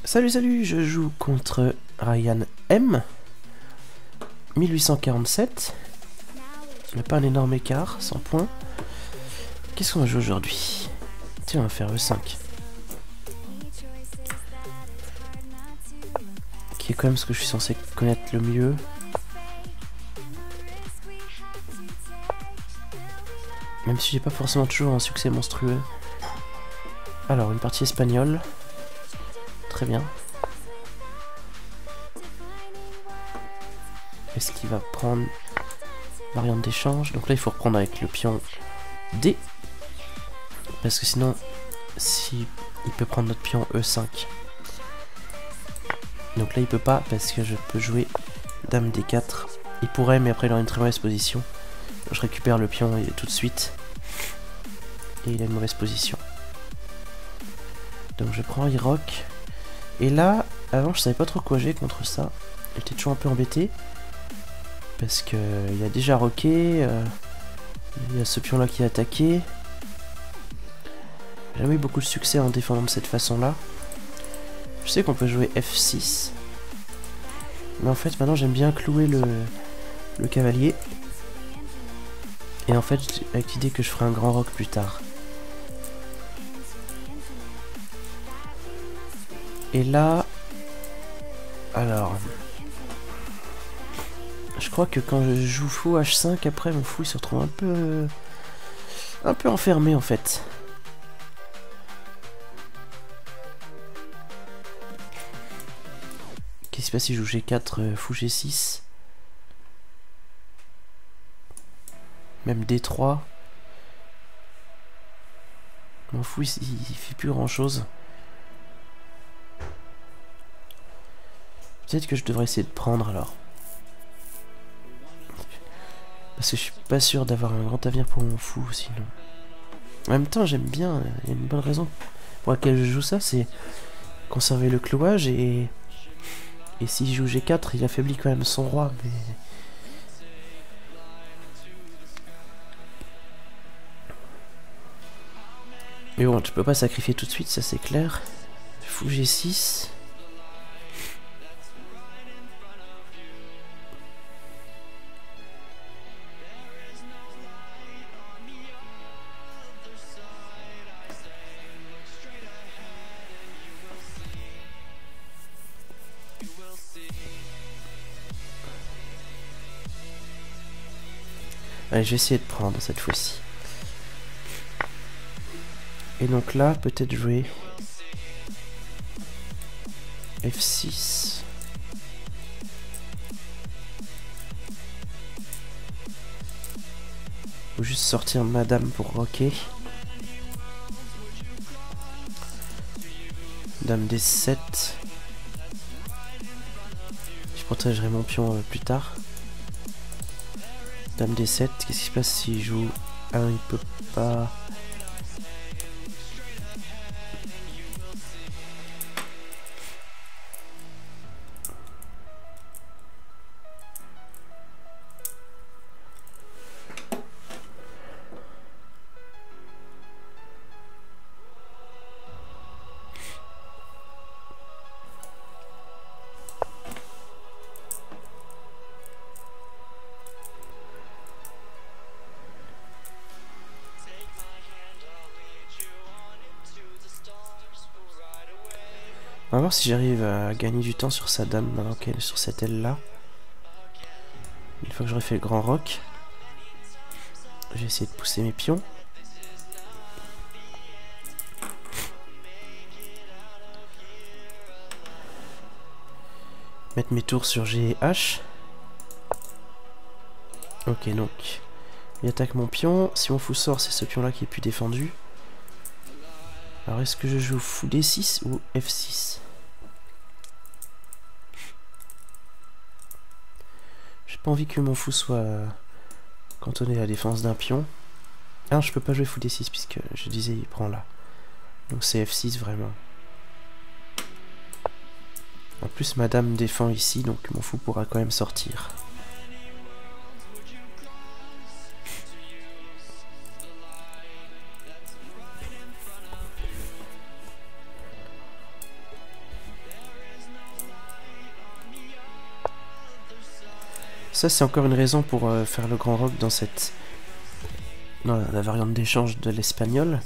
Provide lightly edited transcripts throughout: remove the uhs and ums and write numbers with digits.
Salut, salut, je joue contre Ryan M. 1847. Il n'y a pas un énorme écart, 100 points. Qu'est-ce qu'on va jouer aujourd'hui? Tiens, on va faire E5. Qui est quand même ce que je suis censé connaître le mieux. Même si j'ai pas forcément toujours un succès monstrueux. Alors, une partie espagnole. Très bien. Est-ce qu'il va prendre variante d'échange? Donc là, il faut reprendre avec le pion D. Parce que sinon, si il peut prendre notre pion E5. Donc là, il peut pas parce que je peux jouer Dame D4. Il pourrait, mais après, il aura une très mauvaise position. Je récupère le pion tout de suite. Et il a une mauvaise position. Donc je prends Iroc. Et là, avant, je savais pas trop quoi jouer contre ça. J'étais toujours un peu embêté. Parce que il y a déjà roqué. Il y a ce pion là qui a attaqué. J'ai jamais eu beaucoup de succès en défendant de cette façon là. Je sais qu'on peut jouer F6. Mais en fait maintenant j'aime bien clouer le cavalier. Et en fait avec l'idée que je ferai un grand roc plus tard. Et là... Alors... Je crois que quand je joue fou H5 après mon fou il se retrouve un peu enfermé en fait. Qu'est-ce qui se passe si je joue G4, fou G6? Même D3. Mon fou il fait plus grand chose. Peut-être que je devrais essayer de prendre alors. Parce que je suis pas sûr d'avoir un grand avenir pour mon fou sinon. En même temps j'aime bien, il y a une bonne raison pour laquelle je joue ça, c'est conserver le clouage et si je joue G4 il affaiblit quand même son roi mais bon tu peux pas sacrifier tout de suite, ça c'est clair. Fou G6. Allez, je vais essayer de prendre cette fois-ci. Et donc là, peut-être jouer F6. Ou juste sortir Madame pour roquer. Dame D7. Je protégerai mon pion plus tard. Dame D7, qu'est-ce qui se passe s'il joue... Ah il peut pas... On va voir si j'arrive à gagner du temps sur sa dame maintenant qu'elle est sur cette aile là. Une fois que j'aurai fait le grand roc, j'ai essayé de pousser mes pions. Mettre mes tours sur G et H. Ok, donc il attaque mon pion. Si mon fou sort, c'est ce pion là qui est plus défendu. Alors est-ce que je joue fou D6 ou F6? J'ai pas envie que mon fou soit cantonné à la défense d'un pion. Ah, je peux pas jouer fou D6 puisque je disais il prend là. Donc c'est F6 vraiment. En plus madame défend ici donc mon fou pourra quand même sortir. Ça, c'est encore une raison pour faire le grand rock dans la variante d'échange de l'espagnol.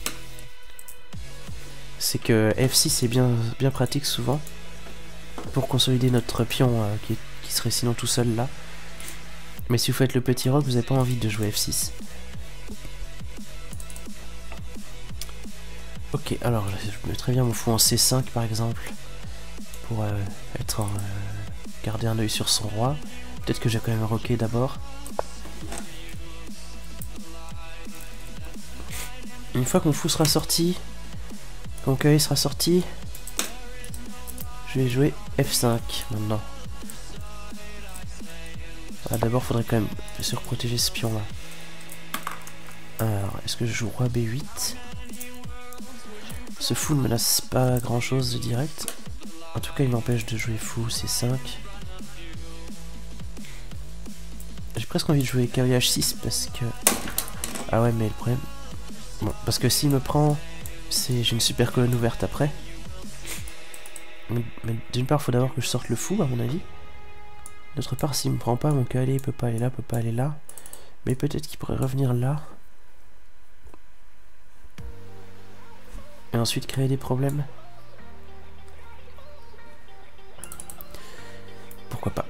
C'est que F6 est bien pratique souvent pour consolider notre pion qui serait sinon tout seul là. Mais si vous faites le petit rock, vous n'avez pas envie de jouer F6. Ok, alors je mettrais bien mon fou en C5 par exemple pour garder un œil sur son roi. Peut-être que j'ai quand même rocké d'abord. Une fois que mon fou sera sorti, que mon cavalier sera sorti, je vais jouer F5 maintenant. Ah, d'abord, faudrait quand même surprotéger ce pion là. Alors, est-ce que je joue roi B8? Ce fou ne menace pas grand chose de direct. En tout cas, il m'empêche de jouer fou C5. J'ai presque envie de jouer cavalier H6 parce que... Ah ouais, mais le problème... Bon, parce que s'il me prend, j'ai une super colonne ouverte après. Mais d'une part, il faut d'abord que je sorte le fou, à mon avis. D'autre part, s'il me prend pas, mon cavalier il peut pas aller là, peut pas aller là. Mais peut-être qu'il pourrait revenir là. Et ensuite créer des problèmes. Pourquoi pas.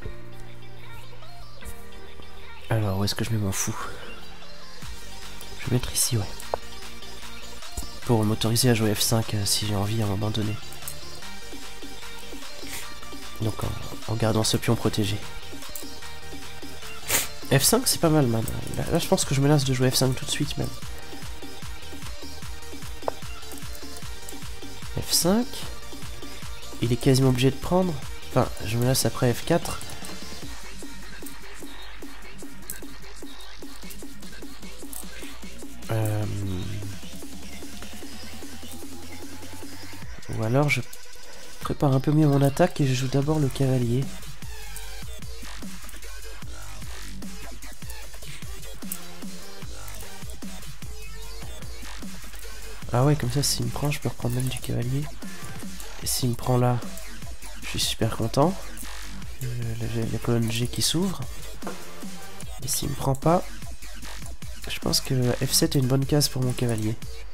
Alors, où est-ce que je mets mon fou? Je vais mettre ici, ouais. Pour m'autoriser à jouer F5 si j'ai envie à un moment donné. Donc en gardant ce pion protégé. F5 c'est pas mal, man. Là je pense que je menace de jouer F5 tout de suite même. F5. Il est quasiment obligé de prendre. Enfin, je menace après F4. Ou alors je prépare un peu mieux mon attaque et je joue d'abord le cavalier. Ah ouais, comme ça s'il me prend je peux reprendre même du cavalier. Et s'il me prend là, je suis super content. La colonne G qui s'ouvre. Et s'il me prend pas, je pense que F7 est une bonne case pour mon cavalier.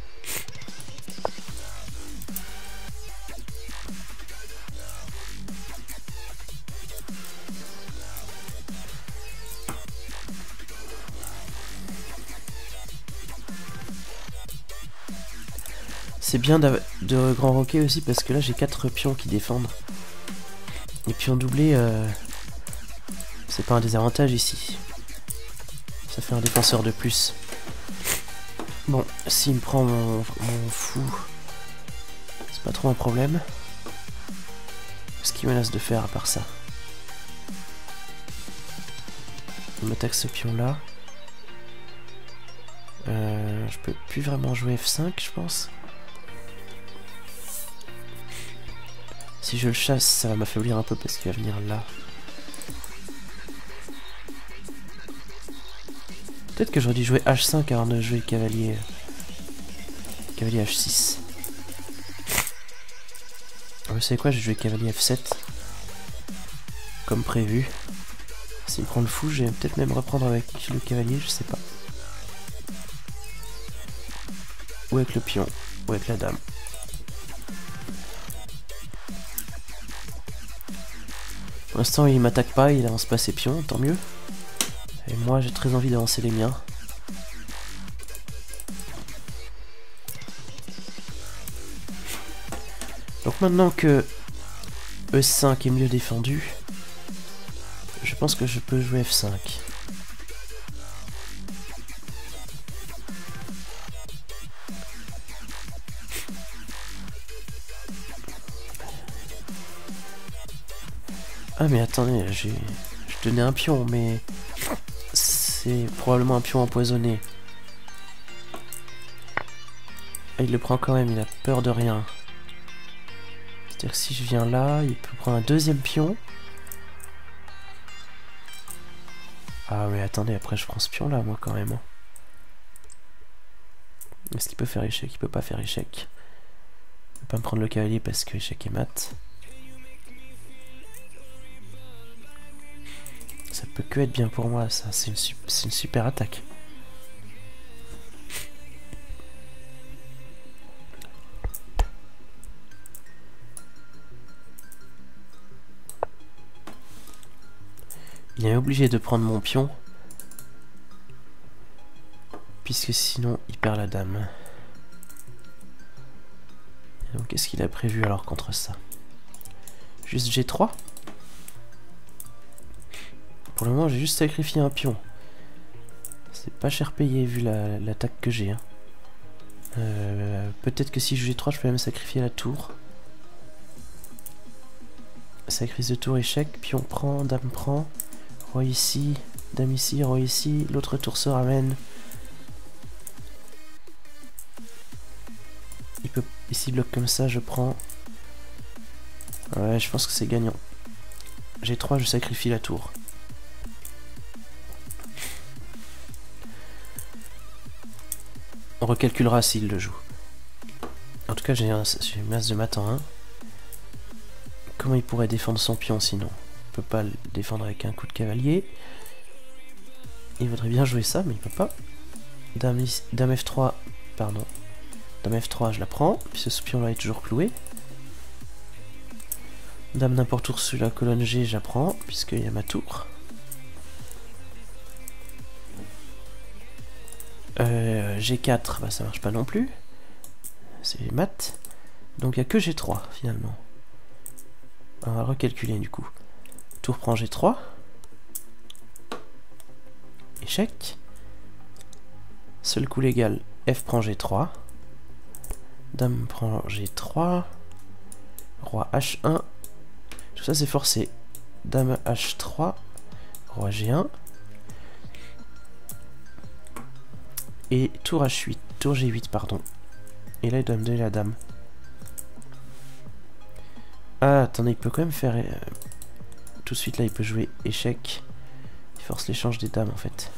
C'est bien de grand roquer aussi parce que là j'ai 4 pions qui défendent. Les pions doublés, c'est pas un désavantage ici. Ça fait un défenseur de plus. Bon, s'il me prend mon fou, c'est pas trop un problème. Ce qu'il menace de faire à part ça. Il m'attaque ce pion là. Je peux plus vraiment jouer F5 je pense. Si je le chasse, ça va m'affaiblir un peu parce qu'il va venir là. Peut-être que j'aurais dû jouer H5 avant de jouer cavalier. Cavalier H6. Vous savez quoi, je vais jouer cavalier F7. Comme prévu. S'il me prend le fou, je vais peut-être même reprendre avec le cavalier, je sais pas. Ou avec le pion, ou avec la dame. Pour l'instant, il m'attaque pas, il avance pas ses pions, tant mieux. Et moi, j'ai très envie d'avancer les miens. Donc maintenant que E5 est mieux défendu, je pense que je peux jouer F5. Ah mais attendez, je tenais un pion, mais c'est probablement un pion empoisonné. Ah, il le prend quand même, il a peur de rien. C'est-à-dire que si je viens là, il peut prendre un deuxième pion. Ah mais attendez, après je prends ce pion là, moi quand même. Est-ce qu'il peut faire échec? Il peut pas faire échec. Il peut pas me prendre le cavalier parce que échec est mat. Ça peut que être bien pour moi, ça. C'est une super attaque. Il est obligé de prendre mon pion. Puisque sinon, il perd la dame. Et donc, qu'est-ce qu'il a prévu alors contre ça? Juste G3? Pour le moment, j'ai juste sacrifié un pion. C'est pas cher payé vu l'attaque que j'ai. Hein. Peut-être que si je joue G3, je peux même sacrifier la tour. Sacrifice de tour, échec. Pion prend, dame prend. Roi ici, dame ici, roi ici. L'autre tour se ramène. Il peut ici bloque comme ça, je prends. Ouais, je pense que c'est gagnant. G3, je sacrifie la tour. On recalculera s'il le joue. En tout cas, j'ai une masse de mat en 1. Comment il pourrait défendre son pion sinon? Il peut pas le défendre avec un coup de cavalier. Il voudrait bien jouer ça, mais il peut pas. Dame F3, pardon. Dame F3, je la prends, puisque ce pion là est toujours cloué. Dame n'importe où sur la colonne G, j'apprends, puisqu'il y a ma tour. G4, bah ça marche pas non plus. C'est mat. Donc il n'y a que G3 finalement. On va recalculer du coup. Tour prend G3. Échec. Seul coup légal, F prend G3. Dame prend G3. Roi H1. Tout ça c'est forcé. Dame H3. Roi G1. Et tour H8. Tour G8, pardon. Et là il doit me donner la dame. Ah, attendez, il peut quand même faire... tout de suite là, il peut jouer échec. Il force l'échange des dames en fait.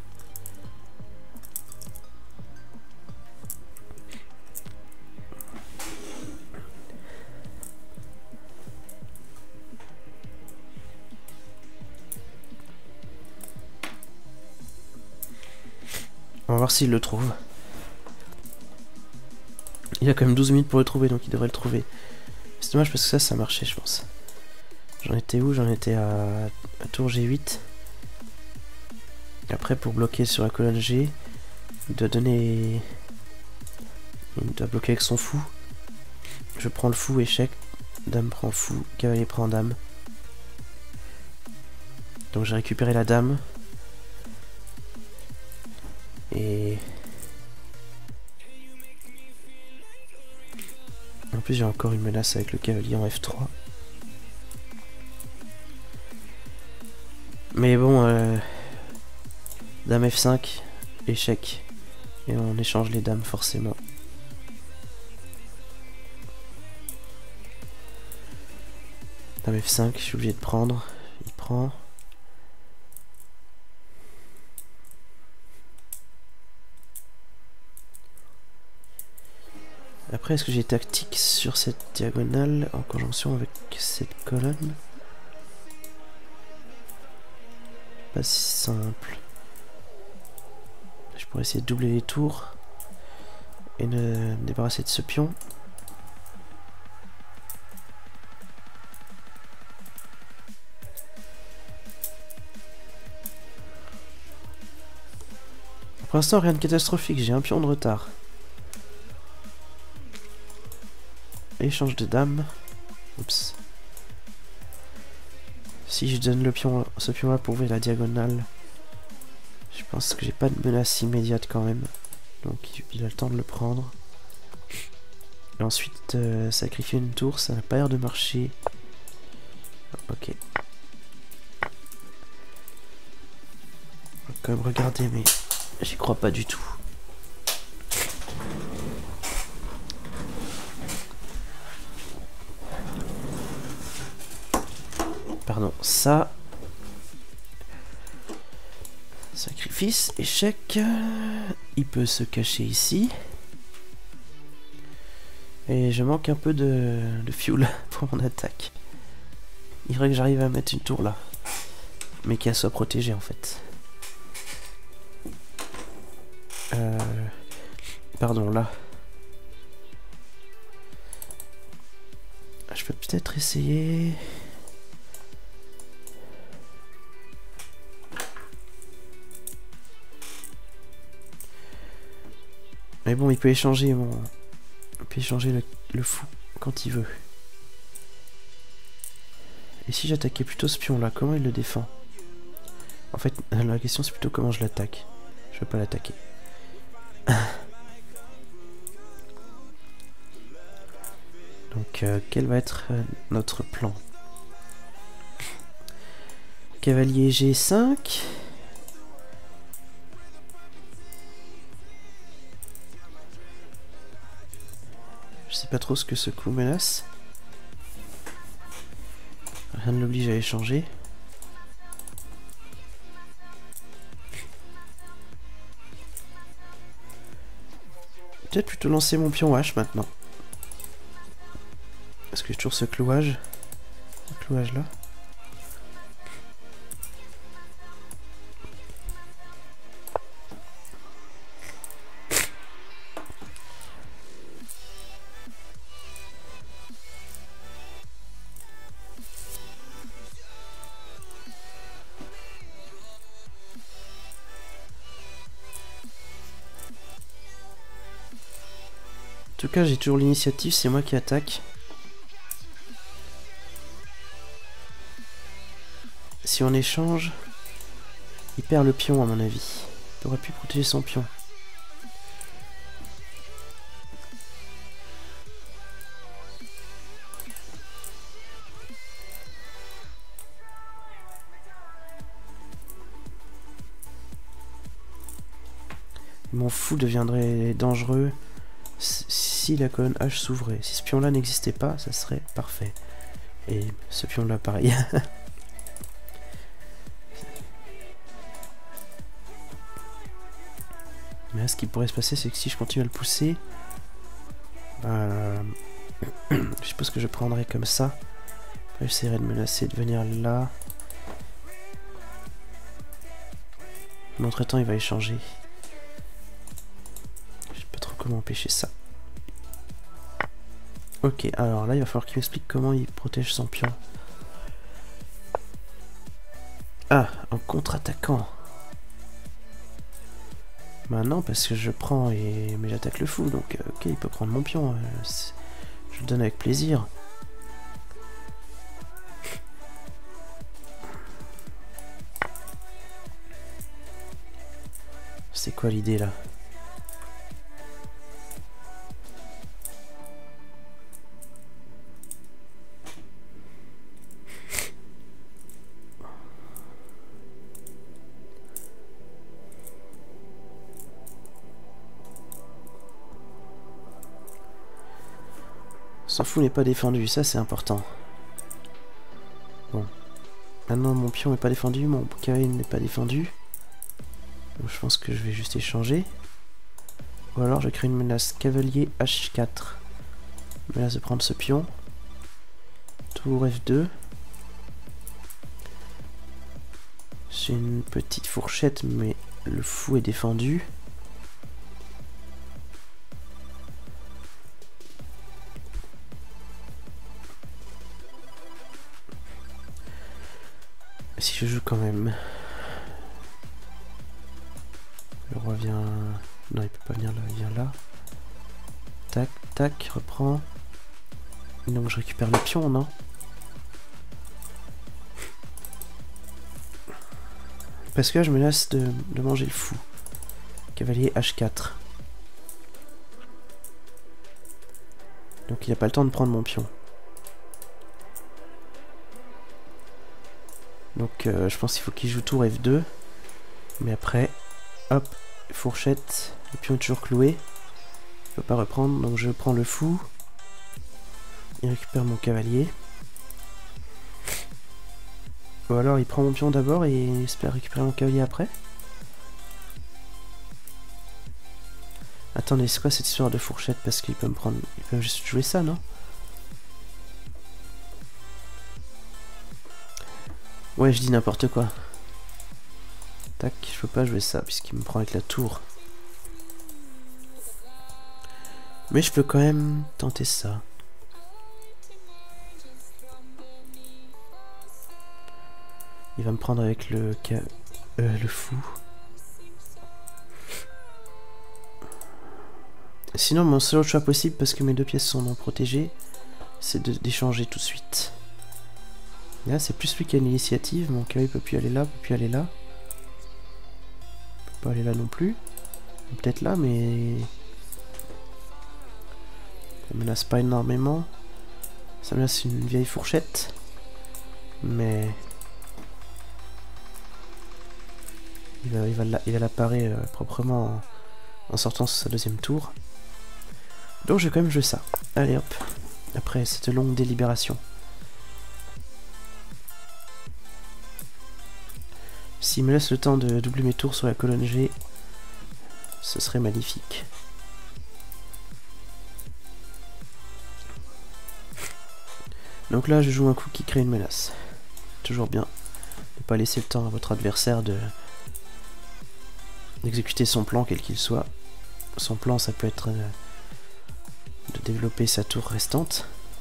On va voir s'il le trouve. Il a quand même 12 minutes pour le trouver, donc il devrait le trouver. C'est dommage parce que ça marchait, je pense. J'en étais où? J'en étais à tour G8. Après, pour bloquer sur la colonne G, il doit donner... il doit bloquer avec son fou. Je prends le fou, échec. Dame prend fou, cavalier prend dame. Donc j'ai récupéré la dame. Et... en plus j'ai encore une menace avec le cavalier en F3. Mais bon, dame F5, échec. Et on échange les dames forcément. Dame F5, je suis obligé de prendre. Il prend. Après, est-ce que j'ai tactique sur cette diagonale en conjonction avec cette colonne? Pas si simple. Je pourrais essayer de doubler les tours et me débarrasser de ce pion. Pour l'instant, rien de catastrophique, j'ai un pion de retard. Échange de dames. Oups. Si je donne le pion, ce pion là pour ouvrir la diagonale, je pense que j'ai pas de menace immédiate quand même. Donc il a le temps de le prendre. Et ensuite sacrifier une tour, ça n'a pas l'air de marcher. Ok. On va quand même regarder, mais j'y crois pas du tout. Pardon, ça. Sacrifice, échec. Il peut se cacher ici. Et je manque un peu de fuel pour mon attaque. Il faudrait que j'arrive à mettre une tour là. mais qu'elle soit protégée en fait. Pardon, là. Je peux peut-être essayer... Mais bon, il peut échanger il peut échanger le fou quand il veut. Et si j'attaquais plutôt ce pion là, comment il le défend? En fait, la question c'est plutôt comment je l'attaque. Je veux pas l'attaquer. Donc, quel va être notre plan? Cavalier G5. Je sais pas trop ce que ce coup menace. Rien ne l'oblige à échanger. Peut-être plutôt lancer mon pion H maintenant. Parce que j'ai toujours ce clouage. Ce clouage là. En tout cas, j'ai toujours l'initiative, c'est moi qui attaque. Si on échange, il perd le pion à mon avis. Il aurait pu protéger son pion. Mon fou deviendrait dangereux si la colonne H s'ouvrait. Si ce pion-là n'existait pas, ça serait parfait. Et ce pion-là, pareil. Mais là, ce qui pourrait se passer, c'est que si je continue à le pousser, je suppose que je prendrai comme ça. J'essaierai de menacer de venir là. Mais entre-temps, il va échanger. Je sais pas trop comment empêcher ça. Ok, alors là, il va falloir qu'il m'explique comment il protège son pion. Ah, en contre-attaquant. Bah non, parce que je prends mais j'attaque le fou, donc ok, il peut prendre mon pion. Je le donne avec plaisir. C'est quoi l'idée là? S'en fout n'est pas défendu, ça c'est important. Bon. Maintenant mon pion n'est pas défendu, mon cavalier n'est pas défendu. Donc je pense que je vais juste échanger. Ou alors je crée une menace cavalier H4. Menace de prendre ce pion. Tour F2. C'est une petite fourchette mais le fou est défendu. Si je joue quand même. Le roi vient... Non, il peut pas venir là, il vient là. Tac, tac, reprend. Donc je récupère le pion, non? Parce que là, je me lasse de manger le fou. Cavalier H4. Donc il n'a pas le temps de prendre mon pion. Donc je pense qu'il faut qu'il joue tour F2. Mais après, hop, fourchette, le pion est toujours cloué. Il peut pas reprendre, donc je prends le fou. Il récupère mon cavalier. Ou alors il prend mon pion d'abord et il espère récupérer mon cavalier après. Attendez, c'est quoi cette histoire de fourchette? Parce qu'il peut me prendre... Il peut juste jouer ça, non? Ouais, je dis n'importe quoi. Tac, je peux pas jouer ça puisqu'il me prend avec la tour. Mais je peux quand même tenter ça. Il va me prendre avec le fou. Sinon, mon seul choix possible, parce que mes deux pièces sont non protégées, c'est d'échanger tout de suite. Et là, c'est plus lui qui a l'initiative. Mon cavalier peut plus aller là, peut plus aller là. Peut pas aller là non plus. Peut-être là, mais... ça menace pas énormément. Ça menace une vieille fourchette. Mais... il va la parer proprement en sortant sur sa deuxième tour. Donc je vais quand même jouer ça. Allez hop. Après cette longue délibération. S'il me laisse le temps de doubler mes tours sur la colonne G, ce serait magnifique. Donc là je joue un coup qui crée une menace. Toujours bien. Ne pas laisser le temps à votre adversaire d'exécuter son plan quel qu'il soit. Son plan ça peut être de développer sa tour restante.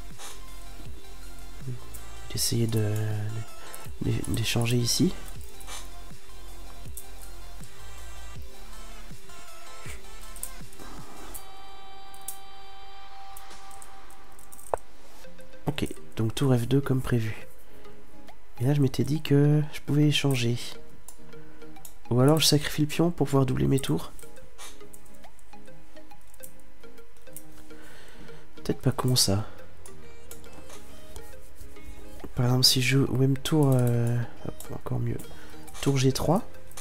D'essayer d'échanger ici. Ok, donc tour F2 comme prévu. Et là je m'étais dit que je pouvais échanger. Ou alors je sacrifie le pion pour pouvoir doubler mes tours. Peut-être pas con ça. Par exemple si je joue au même tour... hop, encore mieux. Tour G3.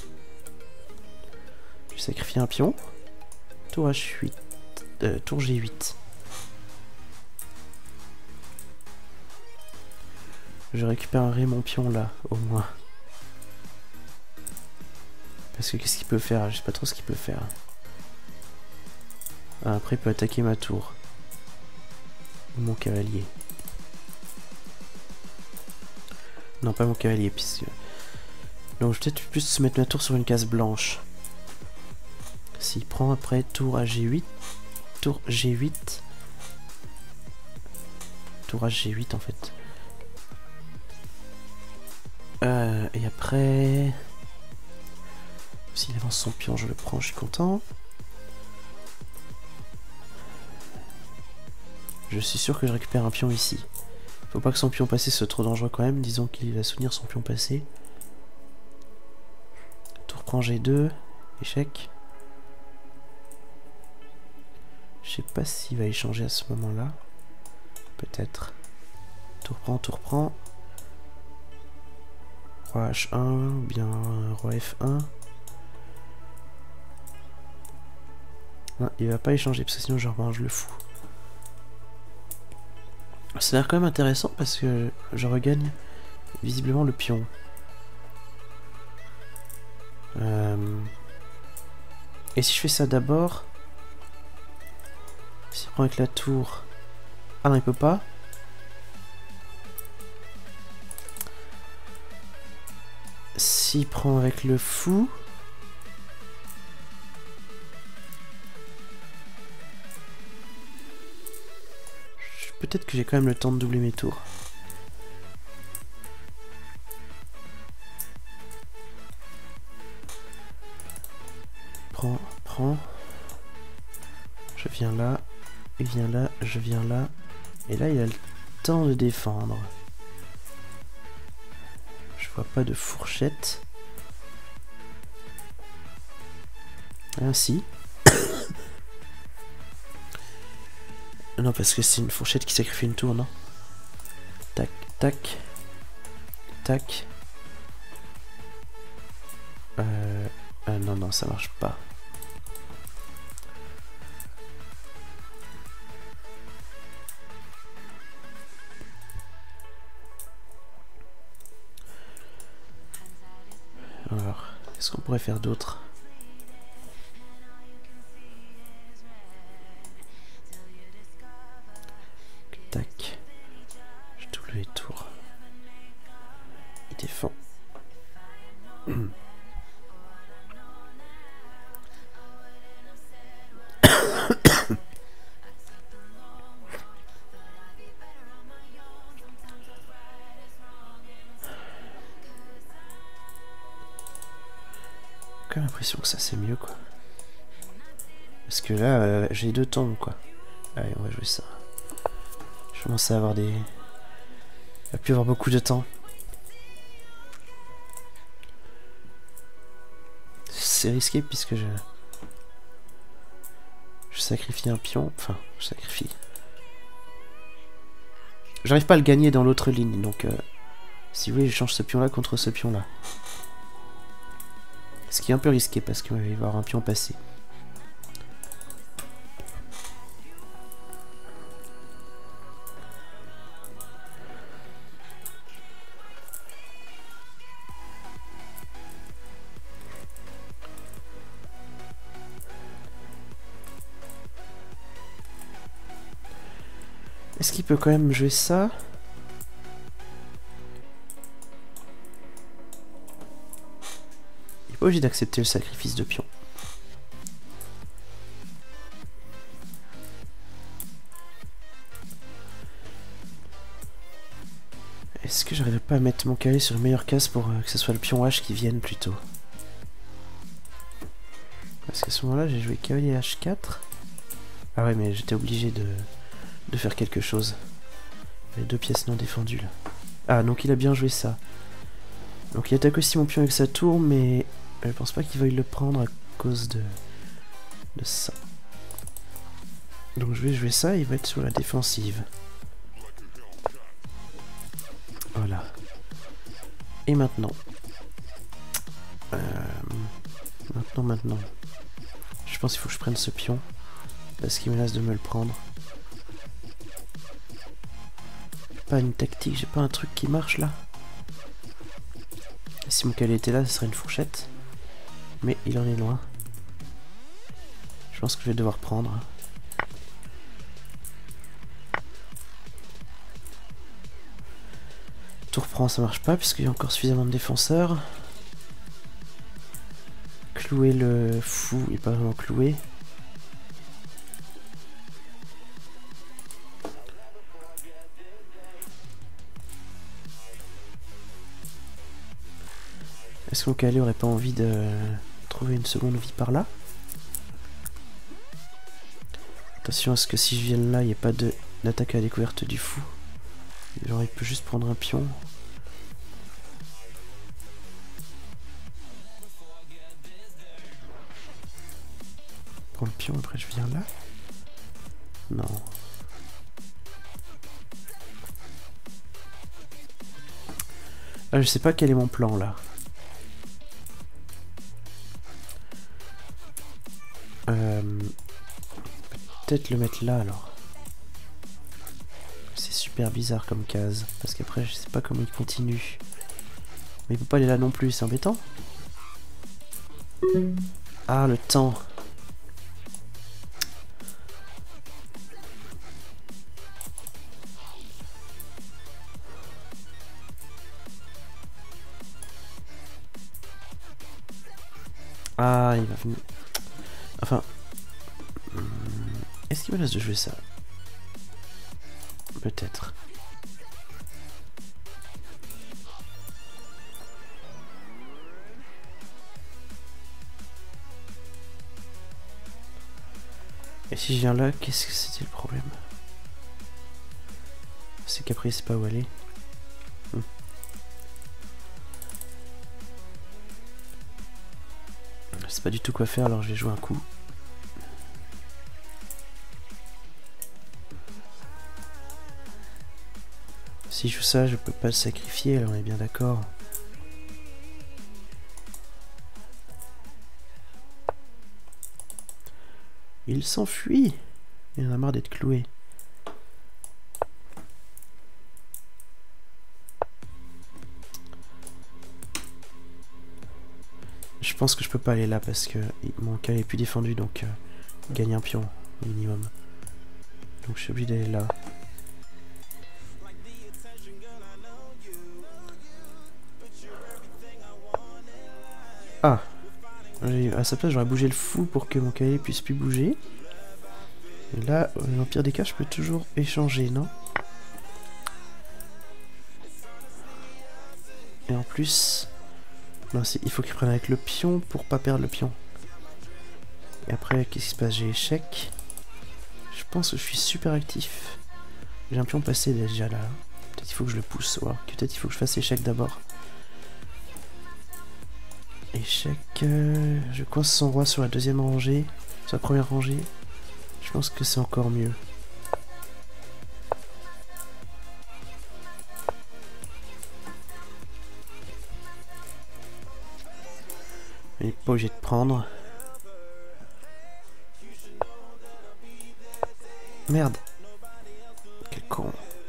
Je sacrifie un pion. Tour H8. Tour G8. Je récupérerai mon pion là, au moins. Parce que qu'est-ce qu'il peut faire? Je sais pas trop ce qu'il peut faire. Ah, après il peut attaquer ma tour. Ou mon cavalier. Non, pas mon cavalier, puisque... donc je vais peut-être plus mettre ma tour sur une case blanche. S'il prend après tour à G8. Tour G8. Tour à G8 en fait. Et après... s'il avance son pion, je le prends, je suis content. Je suis sûr que je récupère un pion ici. Faut pas que son pion passé soit trop dangereux quand même. Disons qu'il va soutenir son pion passé. Tour prend G2. Échec. Je sais pas s'il va échanger à ce moment-là. Peut-être. Tour prend, tour prend. Roi H1, ou bien roi F1. Non, il va pas échanger parce que sinon je remange le fou. Ça a l'air quand même intéressant parce que je regagne visiblement le pion. Et si je fais ça d'abord, s'il prend avec la tour... ah non, il peut pas. S'il prend avec le fou... peut-être que j'ai quand même le temps de doubler mes tours. Prends. Je viens là. Il vient là. Je viens là. Et là, il a le temps de défendre. Je vois pas de fourchette. Ainsi. Non, parce que c'est une fourchette qui sacrifie une tour, non? Tac, tac. Tac. Non, non, ça marche pas. Alors, qu'est-ce qu'on pourrait faire d'autre? Tac. Je double les tours. Il défend. quand même l'impression que ça c'est mieux quoi. Parce que là, j'ai 2 tombes quoi. Allez, on va jouer ça. Je commence à avoir des... Il va plus avoir beaucoup de temps. C'est risqué puisque je sacrifie un pion. Enfin, je sacrifie. J'arrive pas à le gagner dans l'autre ligne, donc si vous voulez, je change ce pion là contre ce pion là. Ce qui est un peu risqué parce qu'il va y avoir un pion passé. Est-ce qu'il peut quand même jouer ça? Il n'est pas obligé d'accepter le sacrifice de pion. Est-ce que j'arriverai pas à mettre mon cavalier sur une meilleure case pour que ce soit le pion H qui vienne plutôt? Parce qu'à ce moment-là, j'ai joué cavalier H4. Ah ouais, mais j'étais obligé de faire quelque chose. Il y a 2 pièces non défendues là. Ah, donc il a bien joué ça. Donc il attaque aussi mon pion avec sa tour, mais je pense pas qu'il veuille le prendre à cause de ça. Donc je vais jouer ça, il va être sur la défensive. Voilà. Et maintenant. Maintenant. Je pense qu'il faut que je prenne ce pion. Parce qu'il menace de me le prendre. Pas une tactique, j'ai pas un truc qui marche là. Si mon cavalier était là, ce serait une fourchette. Mais il en est loin. Je pense que je vais devoir prendre. Tour prend, ça marche pas puisqu'il y a encore suffisamment de défenseurs. Clouer le fou, il est pas vraiment cloué. Est-ce que mon cavalier aurait pas envie de trouver une seconde vie par là? Attention à ce que si je viens là, il n'y ait pas d'attaque à la découverte du fou. Genre il peut juste prendre un pion. Prends le pion, après je viens là. Non. Ah, je sais pas quel est mon plan là. Peut-être le mettre là alors. C'est super bizarre comme case. Parce qu'après je sais pas comment il continue. Mais il peut pas aller là non plus, c'est embêtant. Ah, le temps. Ah, il va venir. Enfin. Est-ce qu'il me laisse de jouer ça? Peut-être. Et si je viens là, qu'est-ce que c'était le problème? C'est qu'après il sait pas où aller. Je sais pas du tout quoi faire, alors je vais jouer un coup. Si je joue ça, je peux pas le sacrifier, alors on est bien d'accord. Il s'enfuit. Il en a marre d'être cloué. Je pense que je peux pas aller là parce que mon cas est plus défendu, donc il gagne un pion au minimum. Donc je suis obligé d'aller là. Ah, à sa place j'aurais bougé le fou pour que mon cavalier puisse plus bouger. Et là, dans le pire des cas, je peux toujours échanger, non? Et en plus, Non, il faut qu'il prenne avec le pion pour pas perdre le pion. Et après, qu'est-ce qui se passe? J'ai échec. Je pense que je suis super actif. J'ai un pion passé déjà là. Peut-être il faut que je le pousse. Ou alors peut-être il faut que je fasse échec d'abord. Échec. Je coince son roi sur la deuxième rangée. Sur la première rangée. Je pense que c'est encore mieux. Il n'est pas obligé de prendre. Merde. Quel con.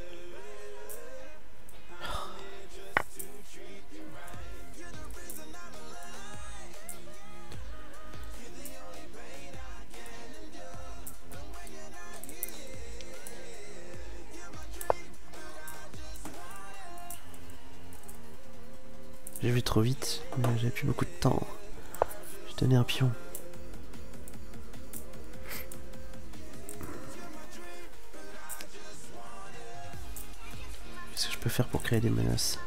J'ai vu trop vite, mais j'avais plus beaucoup de temps. Je tenais un pion. Qu'est-ce que je peux faire pour créer des menaces?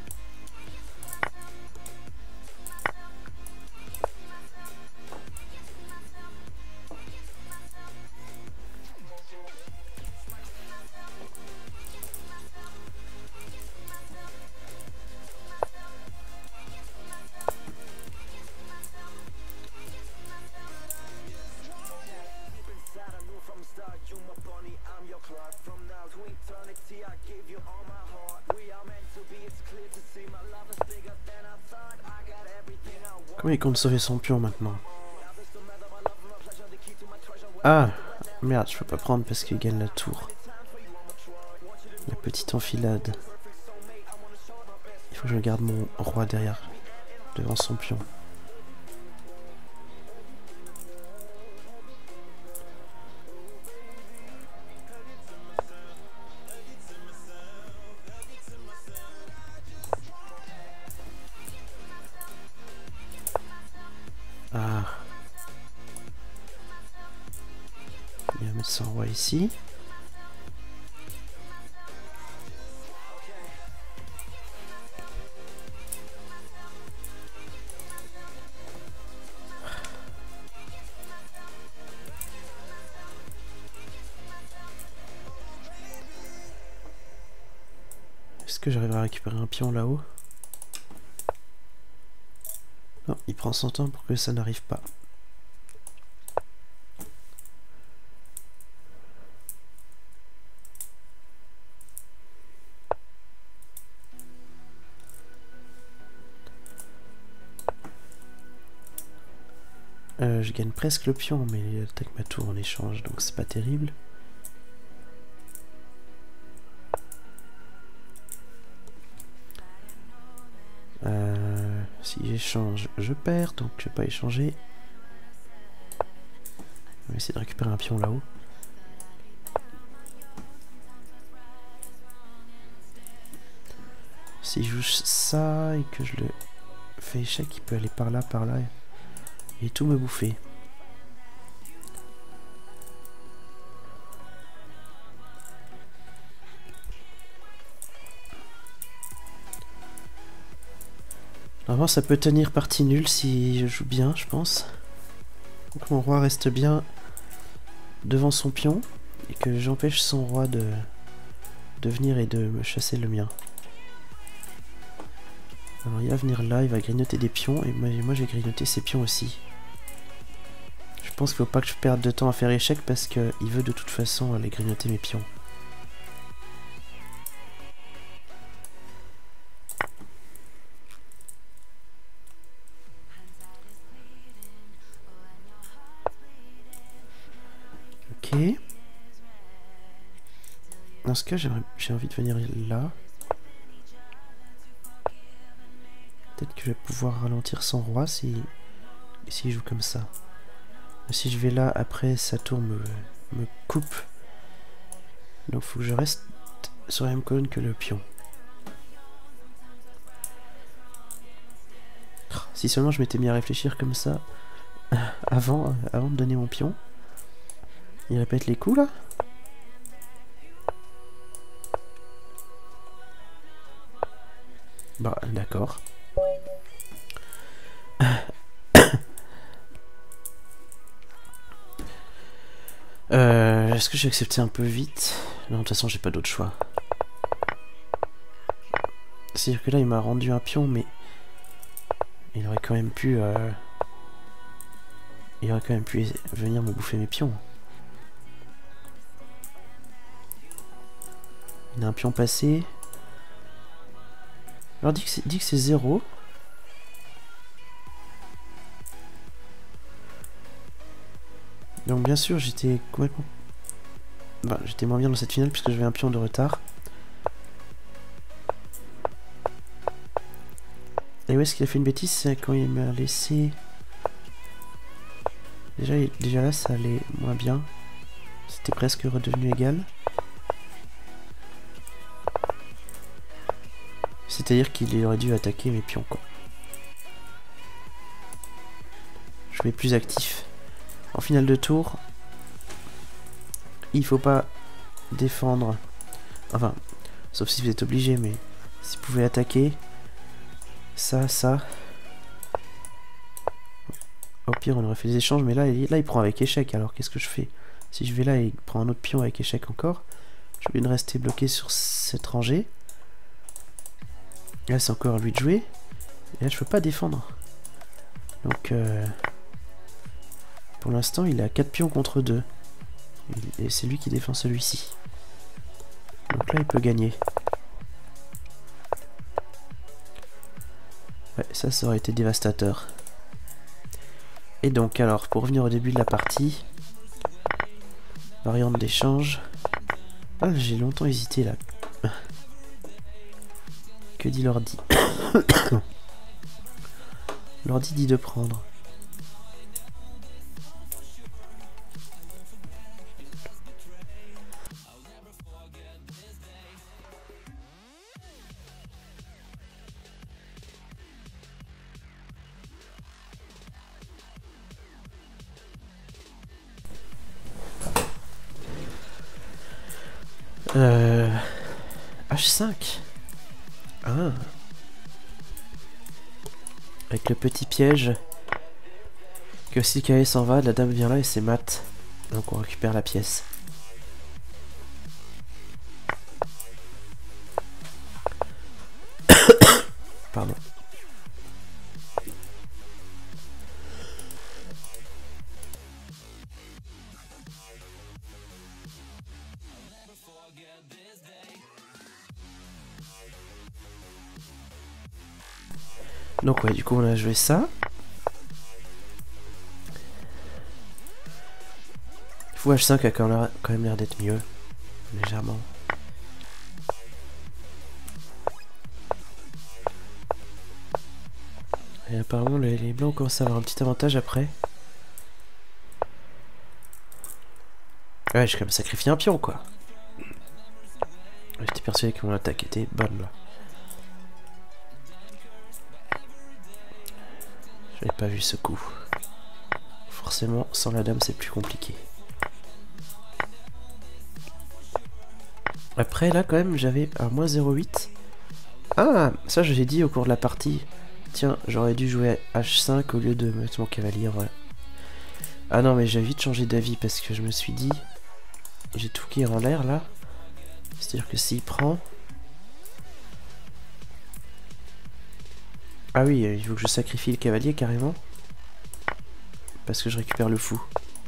Comment il compte sauver son pion maintenant? Ah! Merde, je peux pas prendre parce qu'il gagne la tour. La petite enfilade. Il faut que je garde mon roi derrière, devant son pion. Ah. Il va mettre son roi ici. Est-ce que j'arriverai à récupérer un pion là-haut? Non, il prend son temps pour que ça n'arrive pas. Je gagne presque le pion, mais il attaque ma tour en échange, donc c'est pas terrible. Si j'échange, je perds, donc je vais pas échanger. On va essayer de récupérer un pion là-haut. Si je joue ça et que je le fais échec, il peut aller par là et tout me bouffer. Normalement ça peut tenir partie nulle si je joue bien, je pense. Donc mon roi reste bien devant son pion et que j'empêche son roi de venir et de me chasser le mien. Alors il va venir là, il va grignoter des pions et moi j'ai grignoté ses pions aussi. Je pense qu'il faut pas que je perde de temps à faire échec parce qu'il veut de toute façon aller grignoter mes pions. Ok. Dans ce cas, j'ai envie de venir là. Peut-être que je vais pouvoir ralentir son roi s'il joue comme ça. Si je vais là, après sa tour me coupe. Donc il faut que je reste sur la même colonne que le pion. Si seulement je m'étais mis à réfléchir comme ça avant de donner mon pion. Il répète les coups là. Bah d'accord. Est-ce que j'ai accepté un peu vite? Non, de toute façon, j'ai pas d'autre choix. C'est-à-dire que là, il m'a rendu un pion, mais... Il aurait quand même pu... Il aurait quand même pu venir me bouffer mes pions. Il a un pion passé. Alors, dit que c'est 0. Donc, bien sûr, j'étais complètement... Bah, j'étais moins bien dans cette finale puisque j'avais un pion de retard. Et où est-ce qu'il a fait une bêtise? C'est quand il m'a laissé... Déjà là, ça allait moins bien. C'était presque redevenu égal. C'est-à-dire qu'il aurait dû attaquer mes pions, quoi. Je vais plus actif. En finale de tour, il faut pas défendre. Enfin, sauf si vous êtes obligé, mais si vous pouvez attaquer, ça. Au pire, on aurait fait des échanges, mais là, il prend avec échec. Alors, qu'est-ce que je fais? Si je vais là et il prend un autre pion avec échec encore, je vais rester bloqué sur cette rangée. Là, c'est encore à lui de jouer. Et là, je peux pas défendre. Donc, pour l'instant, il a 4 pions contre 2. Et c'est lui qui défend celui-ci. Donc là, il peut gagner. Ouais, ça aurait été dévastateur. Et donc, alors, pour revenir au début de la partie, variante d'échange. Ah, j'ai longtemps hésité là. Que dit l'ordi? L'ordi dit de prendre. H5. Ah. Avec le petit piège que si Kae s'en va, la dame vient là et c'est mat. Donc on récupère la pièce. Pardon. Donc ouais, du coup on a joué ça. Fou H5 a quand même l'air d'être mieux. Légèrement. Et apparemment les blancs commencent à avoir un petit avantage après. Ouais, j'ai quand même sacrifié un pion quoi. J'étais persuadé que mon attaque était bonne là. J'avais pas vu ce coup. Forcément, sans la dame, c'est plus compliqué. Après, là, quand même, j'avais un moins 0,8. Ah, ça, je l'ai dit au cours de la partie. Tiens, j'aurais dû jouer H5 au lieu de mettre mon cavalier, voilà. Ah non, mais j'ai vite changé d'avis parce que je me suis dit... J'ai tout qui est en l'air, là. C'est-à-dire que s'il prend... Ah oui, il faut que je sacrifie le cavalier carrément. Parce que je récupère le fou.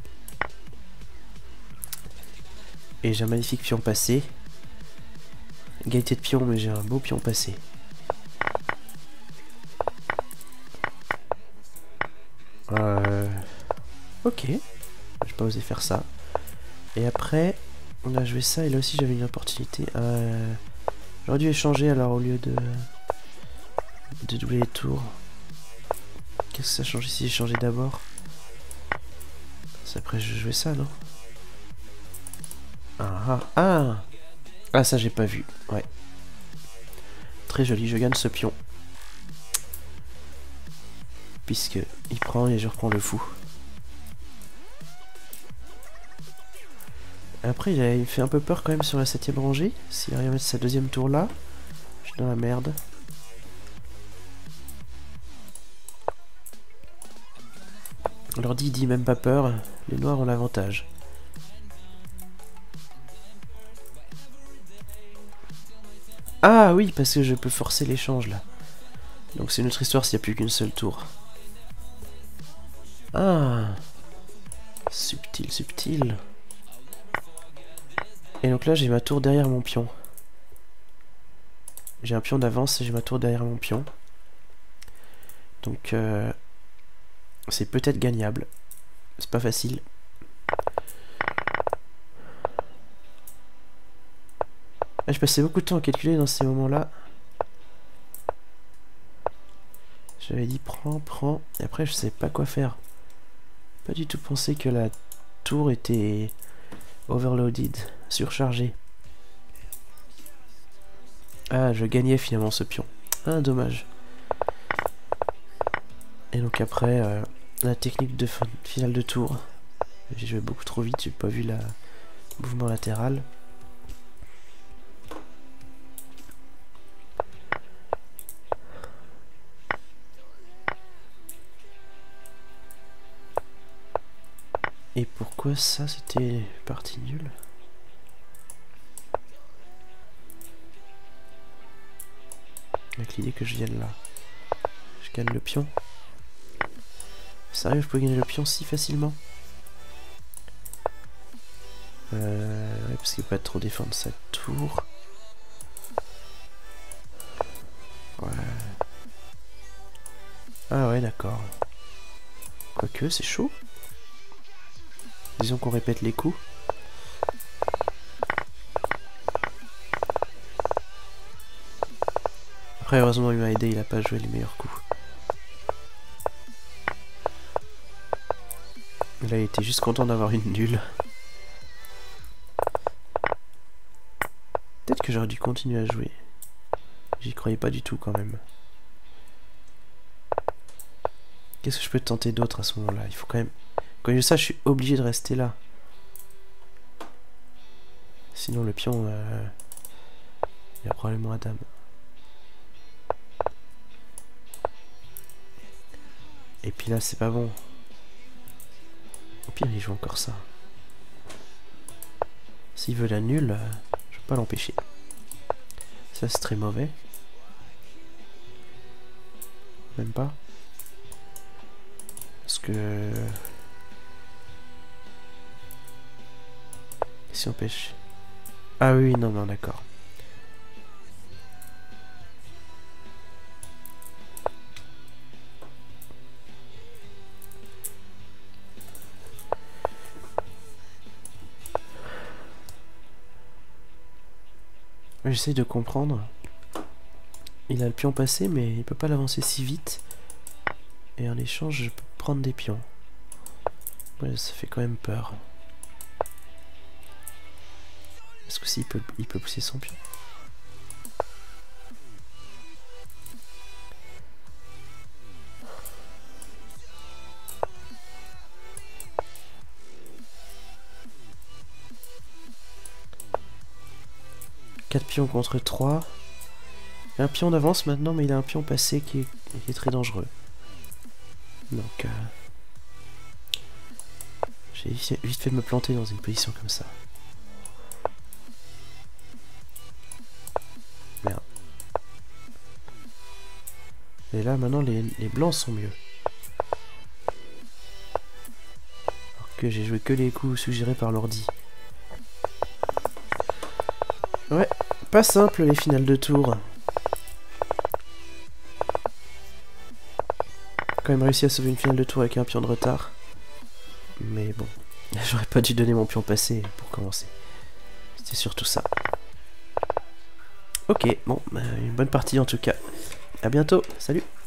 Et j'ai un magnifique pion passé. Égalité de pion, mais j'ai un beau pion passé. Ok. J'ai pas osé faire ça. Et après, on a joué ça et là aussi j'avais une opportunité. J'aurais dû échanger alors au lieu de doubler les tours. Qu'est-ce que ça change si j'ai changé d'abord? C'est après je jouais ça, non? Ah, ça j'ai pas vu. Ouais. Très joli, je gagne ce pion. Puisque il prend et je reprends le fou. Après il me fait un peu peur quand même sur la 7ème rangée. S'il arrive à mettre sa 2ème tour là, je suis dans la merde. L'ordi dit même pas peur, les noirs ont l'avantage. Ah oui, parce que je peux forcer l'échange là. Donc c'est une autre histoire s'il n'y a plus qu'une seule tour. Ah, subtil, subtil. Et donc là j'ai ma tour derrière mon pion. J'ai un pion d'avance et j'ai ma tour derrière mon pion. Donc c'est peut-être gagnable. C'est pas facile. Je passais beaucoup de temps à calculer dans ces moments-là. J'avais dit prends, prends. Et après je savais pas quoi faire. Pas du tout pensé que la tour était overloaded, surchargée. Ah, je gagnais finalement ce pion. Ah, dommage. Et donc après, la technique de finale de tour. J'ai joué beaucoup trop vite, j'ai pas vu le mouvement latéral. Et pourquoi ça, c'était partie nulle? Avec l'idée que je vienne là. Je gagne le pion. Sérieux, je peux gagner le pion si facilement? Ouais, parce qu'il peut pas trop défendre sa tour. Ouais. Ah ouais, d'accord. Quoique, c'est chaud. Disons qu'on répète les coups. Après, heureusement, il m'a aidé, il a pas joué les meilleurs coups. Là, il était juste content d'avoir une nulle. Peut-être que j'aurais dû continuer à jouer. J'y croyais pas du tout quand même. Qu'est-ce que je peux tenter d'autre à ce moment-là? Il faut quand même... Quand je ça, je suis obligé de rester là. Sinon le pion... il y a probablement la dame. Et puis là, c'est pas bon. Au pire, il joue encore ça. S'il veut la nulle, je peux pas l'empêcher. Ça, c'est très mauvais. Même pas. Parce que... Si on pêche... Ah oui, non, non, d'accord. J'essaye de comprendre. Il a le pion passé, mais il peut pas l'avancer si vite. Et en échange, je peux prendre des pions. Ouais, ça fait quand même peur. Est-ce que s'il peut, il peut pousser son pion? Quatre pions contre 3. Il a un pion d'avance maintenant, mais il a un pion passé qui est très dangereux. Donc, j'ai vite fait de me planter dans une position comme ça. Merde. Et là, maintenant, les blancs sont mieux. Alors que j'ai joué que les coups suggérés par l'ordi. Ouais, pas simple les finales de tour. Quand même réussi à sauver une finale de tour avec un pion de retard. Mais bon, j'aurais pas dû donner mon pion passé pour commencer. C'était surtout ça. Ok, bon, une bonne partie en tout cas. À bientôt, salut!